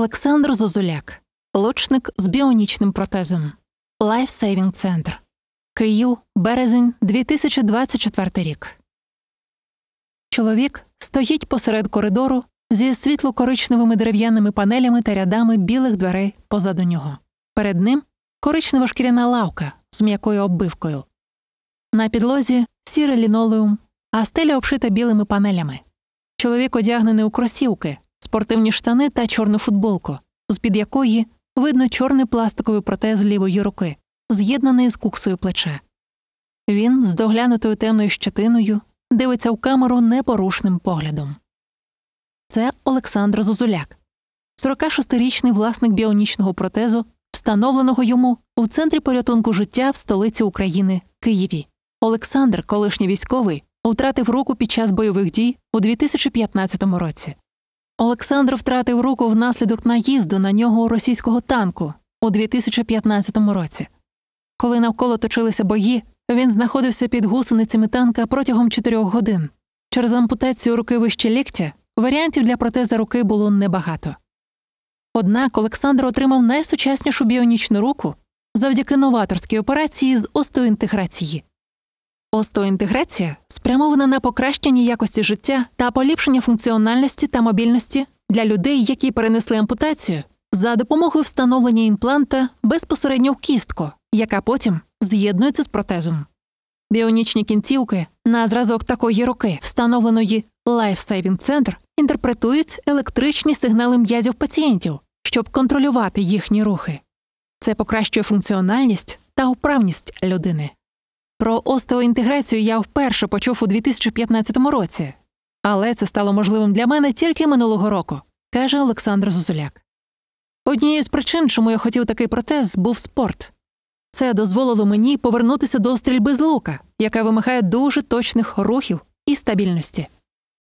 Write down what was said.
Олександр Зозуляк, лучник з біонічним протезом. Лайфсейвінг центр. Київ, березень, 2024 рік. Чоловік стоїть посеред коридору зі світло-коричневими дерев'яними панелями та рядами білих дверей позаду нього. Перед ним коричнева шкіряна лавка з м'якою оббивкою. На підлозі сірий лінолеум, а стеля обшита білими панелями. Чоловік одягнений у кросівки, спортивні штани та чорну футболку, з-під якої видно чорний пластиковий протез лівої руки, з'єднаний з куксою плеча. Він з доглянутою темною щетиною дивиться в камеру непорушним поглядом. Це Олександр Зозуляк, 46-річний власник біонічного протезу, встановленого йому у центрі порятунку життя в столиці України – Києві. Олександр, колишній військовий, втратив руку під час бойових дій у 2015 році. Олександр втратив руку внаслідок наїзду на нього російського танку у 2015 році. Коли навколо точилися бої, він знаходився під гусеницями танка протягом 4 годин. Через ампутацію руки вище ліктя варіантів для протеза руки було небагато. Однак Олександр отримав найсучаснішу біонічну руку завдяки новаторській операції з остеоінтеграції. Остеоінтеграція спрямована на покращення якості життя та поліпшення функціональності та мобільності для людей, які перенесли ампутацію, за допомогою встановлення імпланта безпосередньо в кістку, яка потім з'єднується з протезом. Біонічні кінцівки на зразок такої руки, встановленої Лайфсейвінг центр, інтерпретують електричні сигнали м'язів пацієнтів, щоб контролювати їхні рухи. Це покращує функціональність та вправність людини. Про остеоінтеграцію я вперше почув у 2015 році, але це стало можливим для мене тільки минулого року, каже Олександр Зозуляк. Однією з причин, чому я хотів такий протез, був спорт. Це дозволило мені повернутися до стрільби з лука, яка вимагає дуже точних рухів і стабільності.